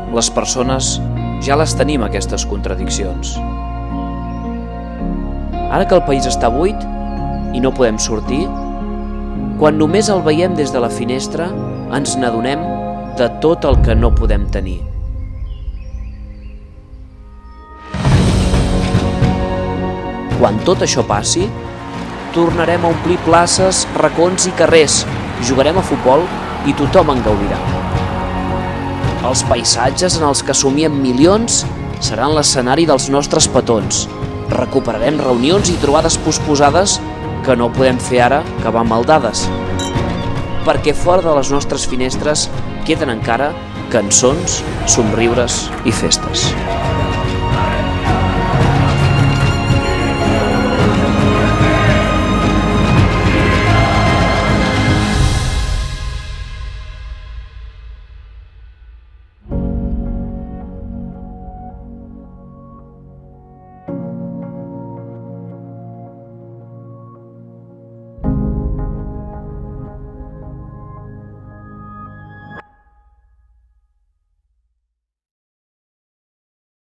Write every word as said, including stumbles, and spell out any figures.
les persones ja les tenim, aquestes contradiccions. Ara que el país està buit i no podem sortir, quan només el veiem des de la finestra, ens n'adonem de tot el que no podem tenir. Quan tot això passi, tornarem a omplir places, racons i carrers, jugarem a futbol i tothom en gaudirà. Els paisatges en els que somiem milions seran l'escenari dels nostres petons. Recuperarem reunions i trobades posposades que no podem fer ara que van mal dades. Perquè fora de les nostres finestres queden encara cançons, somriures i festes.